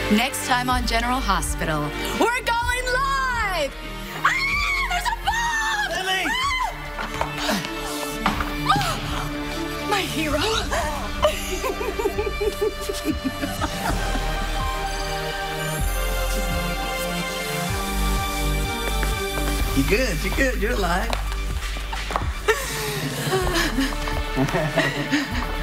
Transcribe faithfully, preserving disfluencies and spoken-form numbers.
Next time on General Hospital, we're going live! Ah, there's a bomb! Lily! Ah, my hero. You're good, you're good, you're alive.